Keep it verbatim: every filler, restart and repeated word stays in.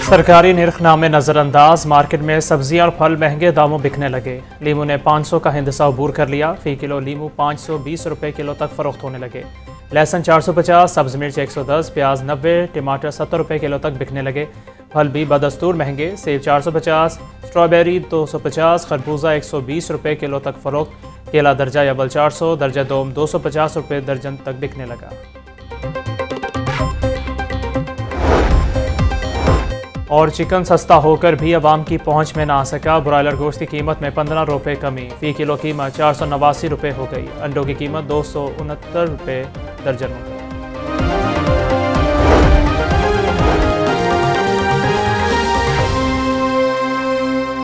सरकारी निर्खनामे नज़रअंदाज, मार्केट में सब्जियां और फल महंगे दामों बिकने लगे। लीमू ने पाँच सौ का हिंदसा अबूर कर लिया। फी किलो लीमू पाँच सौ बीस रुपये किलो तक फ़रोख्त होने लगे। लहसुन चार सौ पचास, सब्ज़ मिर्च एक सौ दस, प्याज नब्बे, टमाटर सत्तर रुपये किलो तक बिकने लगे। फल भी बदस्तूर महंगे। सेब चार सौ पचास, स्ट्रॉबेरी दो सौ पचास, खरबूजा एक सौ बीस रुपये किलो तक फ़रोख्त। केला दर्जा अव्वल चार सौ, दर्जा दोम दो सौ पचास रुपये दर्जन तक बिकने लगा। और चिकन सस्ता होकर भी अवाम की पहुंच में ना आ सका। ब्रॉयलर गोश्त की कीमत में पंद्रह रुपये कमी। फी किलो कीमत चार सौ नवासी रुपये हो गई। अंडों की कीमत दो सौ उनहत्तर रुपये दर्जन हो गई।